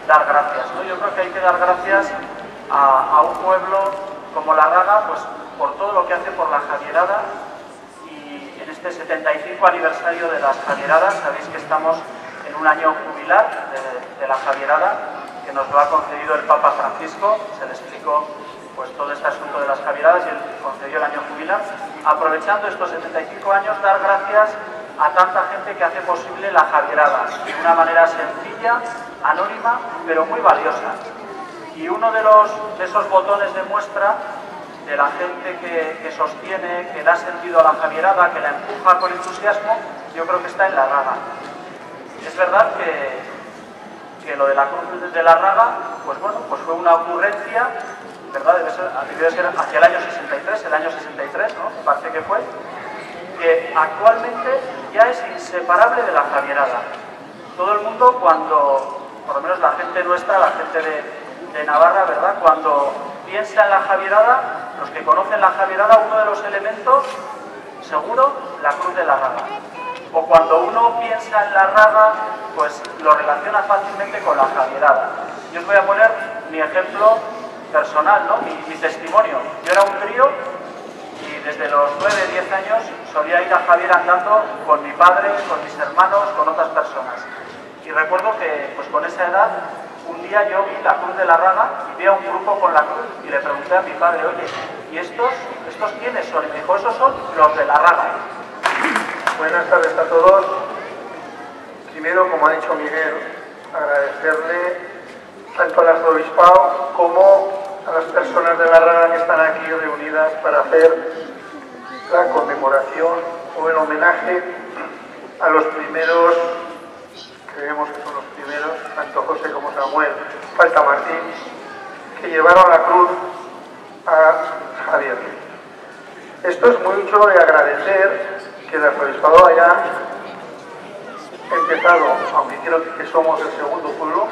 dar gracias, ¿no? Yo creo que hay que dar gracias a un pueblo como La Raga, pues por todo lo que hace por la Javierada, y en este 75 aniversario de las Javieradas, sabéis que estamos en un año jubilar de la Javierada, que nos lo ha concedido el Papa Francisco. Se le explicó pues todo este asunto de las Javieradas y él concedió el año jubilar. Aprovechando estos 75 años, dar gracias a tanta gente que hace posible la Javierada de una manera sencilla, anónima, pero muy valiosa. Y uno de esos botones de muestra de la gente que sostiene, que da sentido a la Javierada, que la empuja con entusiasmo, yo creo que está en La Raga. Es verdad que lo de la Cruz de La Raga, pues bueno, pues fue una ocurrencia, ¿verdad? Debe ser hacia el año 63, ¿no? Me parece que fue, que actualmente ya es inseparable de la Javierada. Todo el mundo, cuando, por lo menos la gente nuestra, la gente de Navarra, ¿verdad?, cuando piensa en la Javierada, los que conocen la Javierada, uno de los elementos, seguro, la Cruz de La Raga. O cuando uno piensa en La Raga, pues lo relaciona fácilmente con la Javierada. Yo os voy a poner mi ejemplo personal, ¿no? Mi testimonio. Yo era un crío y desde los 9, 10 años solía ir a Javier andando con mi padre, con mis hermanos, con otras personas. Y recuerdo que pues con esa edad, un día yo vi la Cruz de La Raga y vi a un grupo con la cruz y le pregunté a mi padre, oye, ¿y estos quiénes son? Y me dijo, esos son los de La Raga. Buenas tardes a todos. Primero, como ha dicho Miguel, agradecerle tanto al arzobispado como a las personas de La Raga que están aquí reunidas para hacer la conmemoración o el homenaje a los primeros, creemos que son los primeros, tanto José como Samuel, falta Martín, que llevaron la cruz a Javier. Esto es mucho de agradecer que el arzobispado haya empezado, aunque creo que somos el segundo pueblo,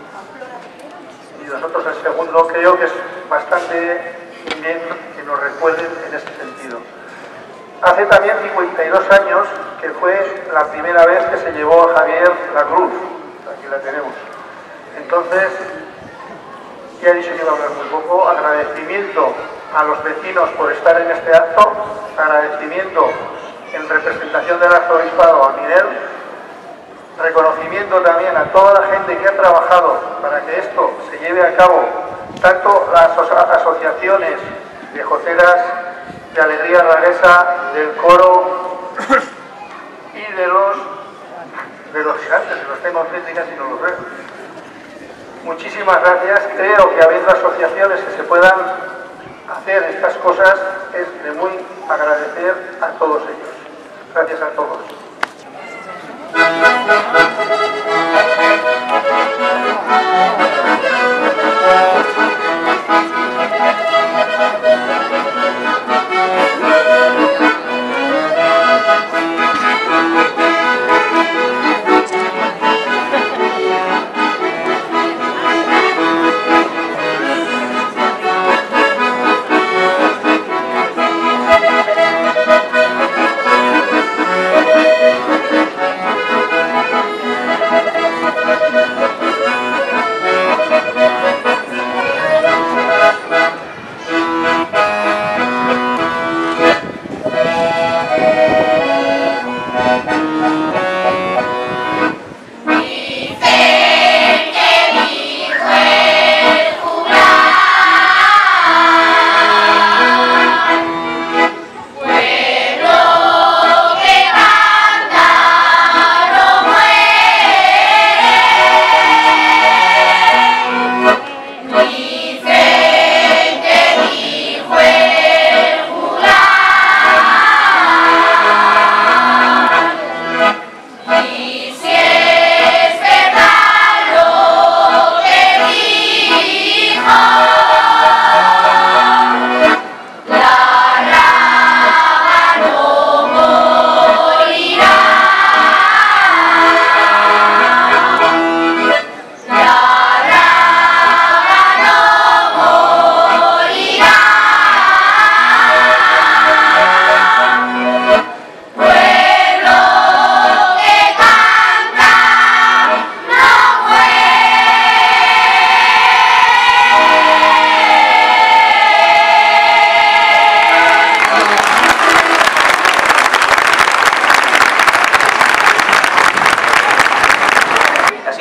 y nosotros el segundo, creo que es bastante bien que nos recuerden en ese sentido. Hace también 52 años que fue la primera vez que se llevó a Javier la cruz, aquí la tenemos. Entonces, ya he dicho que iba a hablar muy poco, agradecimiento a los vecinos por estar en este acto, agradecimiento en representación del arzobispado a Miguel, reconocimiento también a toda la gente que ha trabajado para que esto se lleve a cabo, tanto las asociaciones de joteras, de Alegría Raguesa, del coro y de los gigantes, que los tengo enfrente y casi no los veo. Muchísimas gracias. Creo que habiendo asociaciones que se puedan hacer estas cosas es de muy agradecer a todos ellos. Gracias a todos.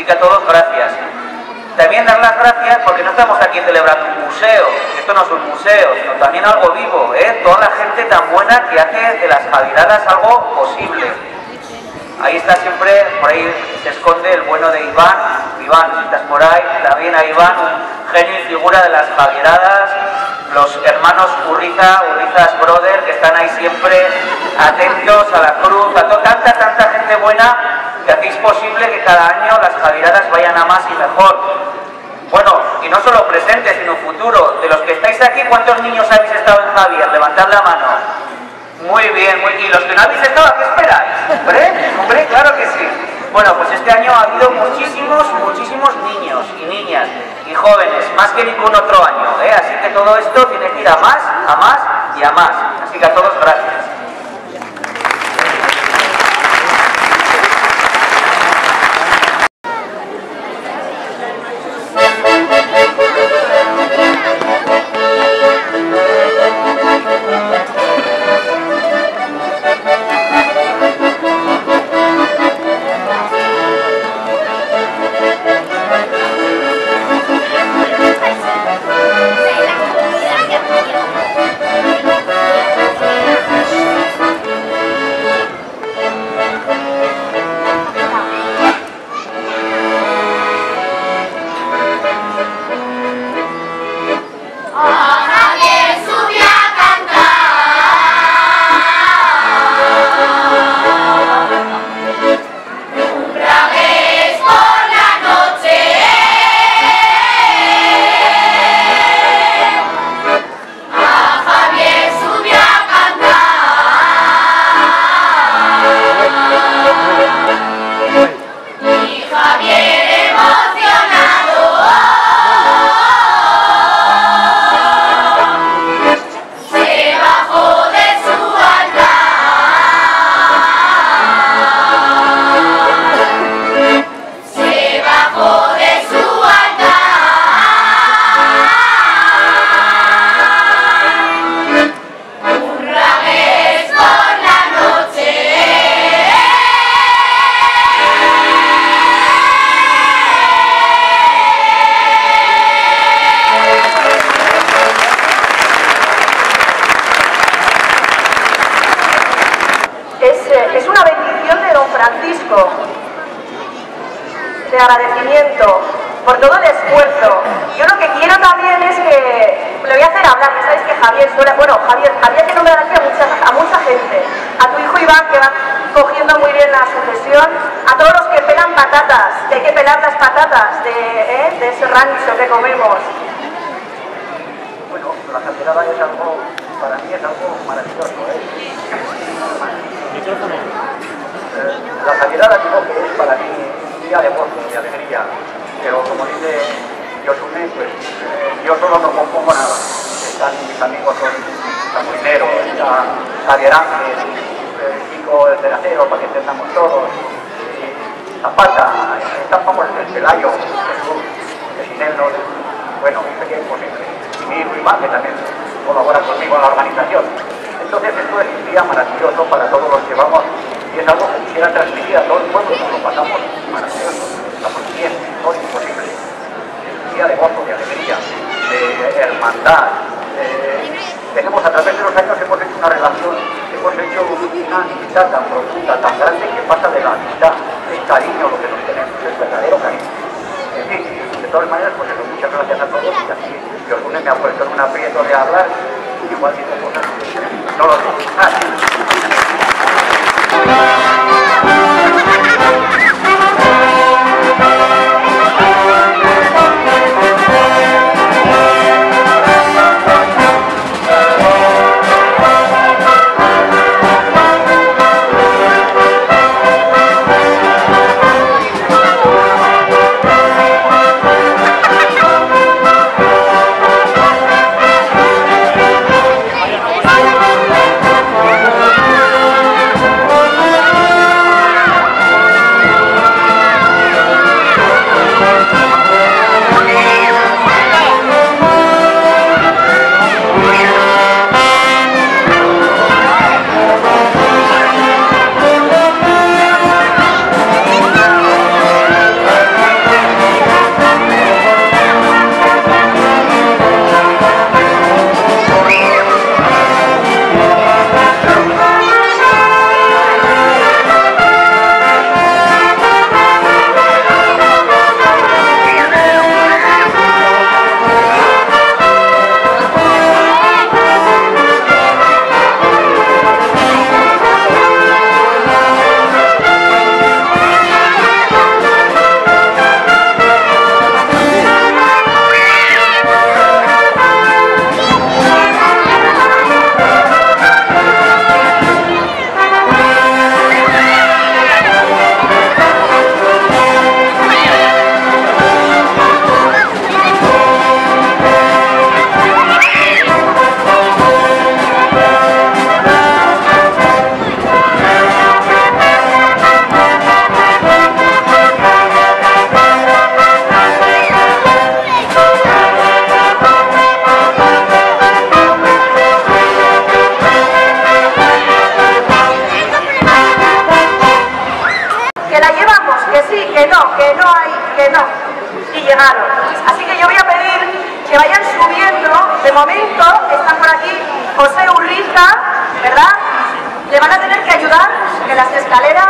Así que a todos, gracias. También dar las gracias porque no estamos aquí celebrando un museo, esto no es un museo, sino también algo vivo, toda la gente tan buena que hace de las Javieradas algo posible. Ahí está siempre, por ahí se esconde el bueno de Iván. Iván, si estás por ahí, también a Iván, un genio y figura de las Javieradas, los hermanos Urrizas Brother, que están ahí siempre atentos a la cruz, a tanta gente buena que hacéis posible que cada año las Javieradas vayan a más y mejor. Bueno, y no solo presente, sino futuro. De los que estáis aquí, ¿cuántos niños habéis estado en Javier? Levantad la mano. Muy bien, ¿y los que no habéis estado, a qué esperáis? Hombre, claro que sí. Bueno, pues este año ha habido muchísimos niños y niñas y jóvenes, más que ningún otro año, Así que todo esto tiene que ir a más y a más. Así que a todos, gracias. Es una bendición de don Francisco, de agradecimiento por todo el esfuerzo. Yo lo que quiero también es que le voy a hacer hablar, ya sabéis que Javier suele, bueno, Javier que nombrar aquí a mucha gente, a tu hijo Iván, que va cogiendo muy bien la sucesión, a todos los que pelan patatas, que hay que pelar las patatas de ese rancho que comemos. Bueno, la Javierada es algo, para mí es algo maravilloso, La Javierada digo que es para mí un día de gozo, de alegría, pero como dice Josune, pues yo solo no compongo nada. Están mis amigos, son Samuinero, está Javier Ángel, Chico el Teracero, para que entendamos todos, Zapata, estamos en el Pelayo, Jesús, que sin él no, bueno, sería imposible. Y mi hijo Iván, que también colabora conmigo en la organización. Entonces esto es un día maravilloso para todos los que vamos y es algo que quisiera transmitir a todo el pueblo, nos lo pasamos maravilloso, estamos bien, no es imposible. Es un día de gozo, de alegría, de hermandad. Tenemos a través de los años hemos hecho una relación, hemos hecho una amistad tan profunda, tan grande que pasa de la amistad, el cariño, lo que nos tenemos, el verdadero cariño. En fin, de todas maneras, pues eso, muchas gracias a todos y así Josune me ha puesto en un aprieto de hablar, igual digo cosas que no lo digo. que no hay, que no. Y llegaron. Así que yo voy a pedir que vayan subiendo. De momento están por aquí José Urriza, ¿verdad? Le van a tener que ayudar en las escaleras.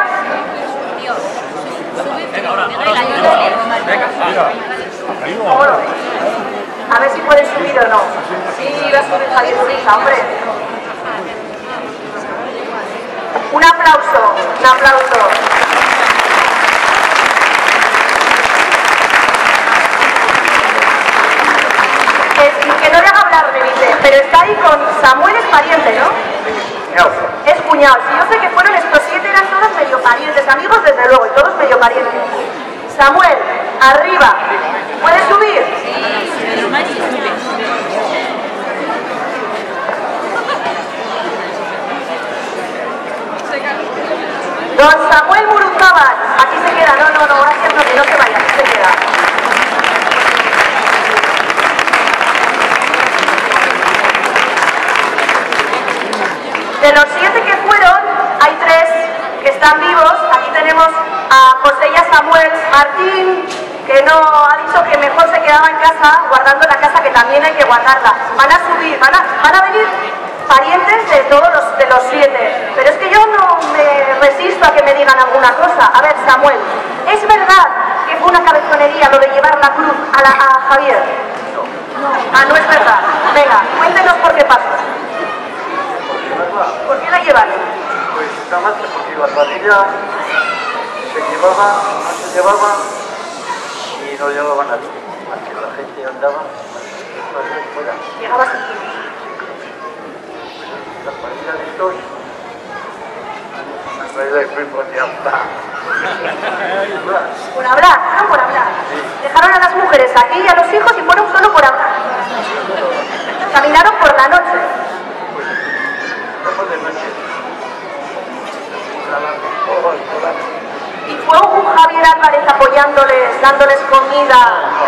A ver si pueden subir o no. Sí, va a subir Javier Urriza, hombre. Un aplauso, un aplauso. Que no le haga hablar, me dice, pero está ahí con Samuel, es pariente, ¿no? No. Es cuñado. Si yo sé que fueron estos 7, eran todos medio parientes, amigos desde luego, y todos medio parientes. Samuel, arriba. ¿Puedes subir? Don Samuel Muruzábal, aquí se queda. No, gracias, no, que no se vaya, aquí se queda. De los 7 que fueron, hay 3 que están vivos. Aquí tenemos a José y a Samuel. Martín, que no ha dicho que mejor se quedaba en casa, guardando la casa, que también hay que guardarla. Van a subir, van a venir parientes de todos los 7. Pero es que yo no me resisto a que me digan alguna cosa. A ver, Samuel, ¿es verdad que fue una cabezonería lo de llevar la cruz a Javier? No. Ah, no es verdad. Venga, cuéntenos por qué pasó. ¿Por qué la llevan? Pues nada más que porque la familia se llevaba, no se llevaba y no llevaba nadie. Así que la gente andaba fuera. Llegabas aquí. La familia de estos han traído el primo de hasta. Por hablar, no por hablar. Dejaron a las mujeres aquí y a los hijos y fueron solo por hablar. Caminaron por la noche. De noche. Y fue un Javier Álvarez apoyándoles, dándoles comida.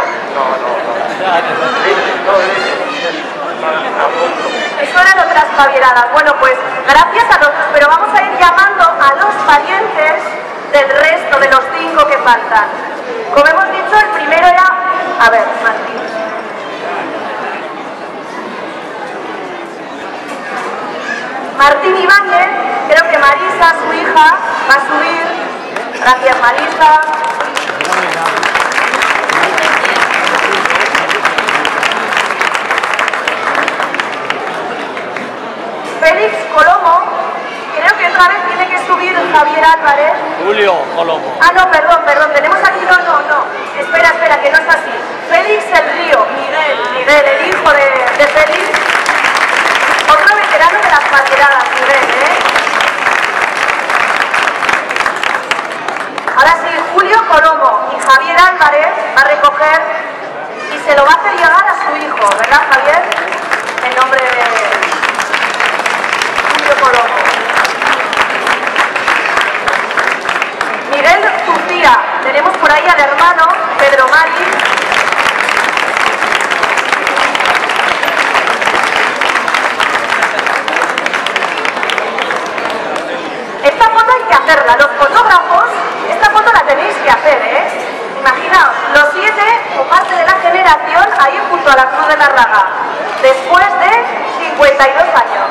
Eso eran otras Javieradas. Bueno, pues gracias a los... Pero vamos a ir llamando a los parientes del resto de los 5 que faltan. Como hemos dicho, el primero era... A ver, Martín. Martín Ibáñez, creo que Marisa, su hija, va a subir. Gracias, Marisa. Félix Colomo, creo que otra vez tiene que subir Javier Álvarez. Julio Colomo. Ah, no, perdón, tenemos aquí, no. Espera, que no es así. Félix el Río, Miguel, el hijo de Félix. Otro veterano de las Javieradas, Miguel, Ahora sí, Julio Colomo y Javier Álvarez va a recoger y se lo va a hacer llegar a su hijo, ¿verdad, Javier? En nombre de Julio Colomo. Miguel Lucía, tenemos por ahí al hermano Pedro Mari. Esta foto hay que hacerla, los fotógrafos, esta foto la tenéis que hacer, Imaginaos, los 7 o parte de la generación ahí junto a la Cruz de la Raga, después de 52 años.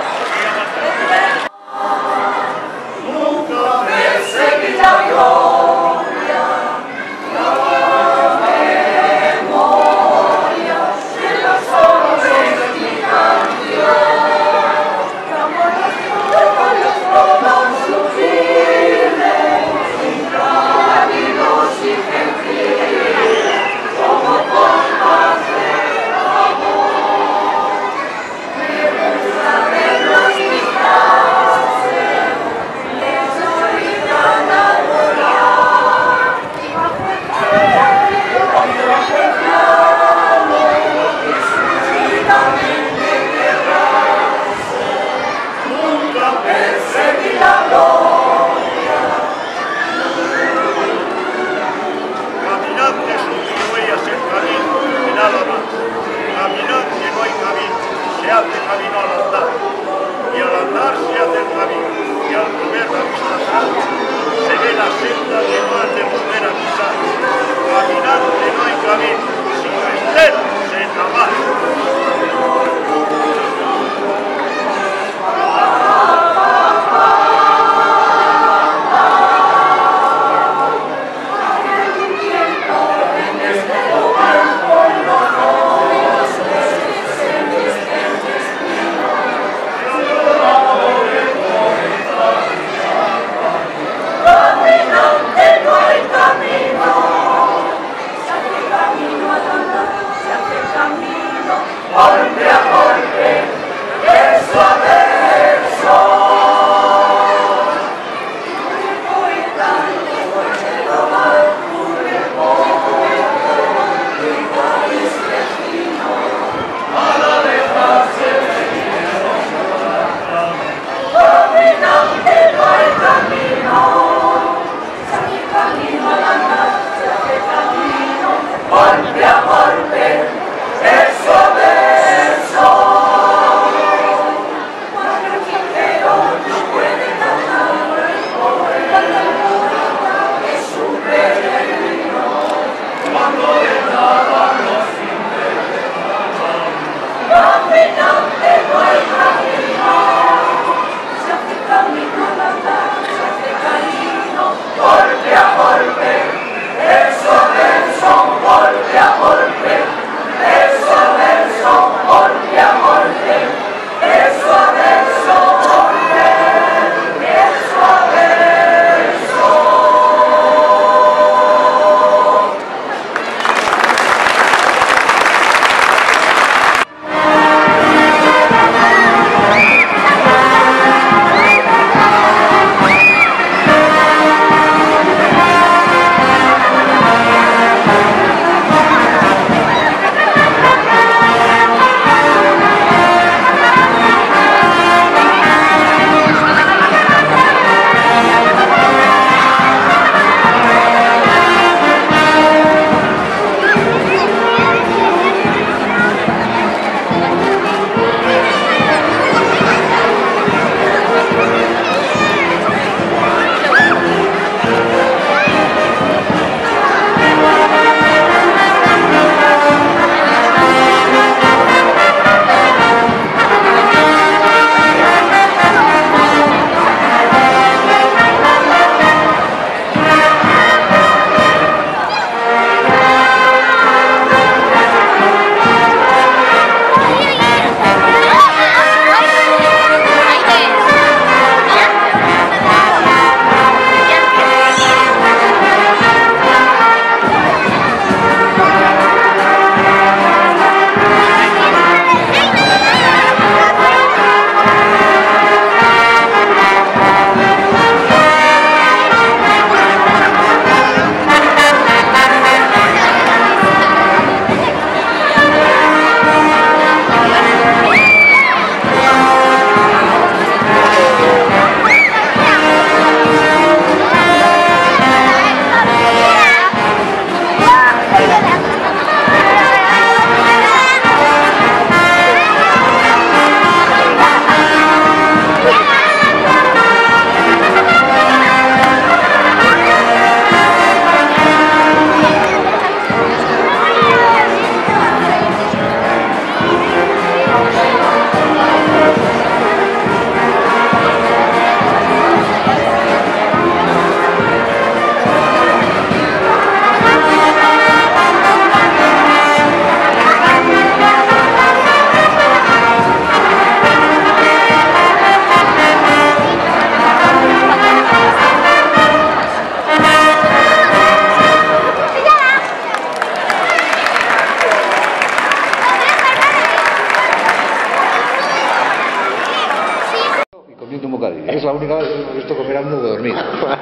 comiendo un bocadillo. Es la única vez que hemos visto comer a uno dormido.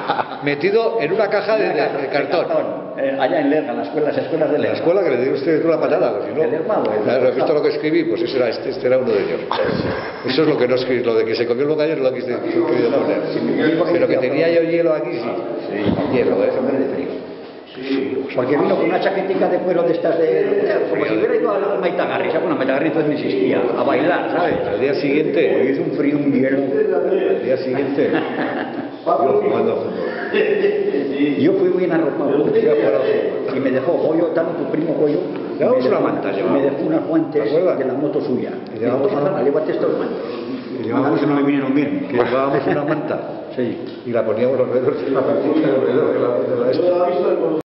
Metido en una caja de cartón. Allá en Lerma, en las escuelas de Lerma. La escuela que le dio usted una patada, si no. ¿Has visto lo que escribí? Pues ese era, este era uno de ellos. Eso es lo que no escribí, lo de que se comió el bocadillo no lo quise poner. Pero que tenía yo hielo aquí, sí. Sí, hielo, eso me de frío. Sí. Porque vino con una chaquetica de cuero de estas como si hubiera ido al Maitagarri, ¿sabes? Bueno, Maitagarri entonces no existía, a bailar, ¿sabes? Al día siguiente. Hizo un frío, un hielo. Al día siguiente. Yo jugando fútbol. Yo fui bien arropado. Y me dejó Goyo, tanto tu primo Goyo. Llevamos una manta, me dejó unas guantes de la moto suya. Y llevamos una manta. Llévate estos guantes. Y llevamos no me vinieron bien. Que llevábamos una manta. Sí. Y la poníamos alrededor de la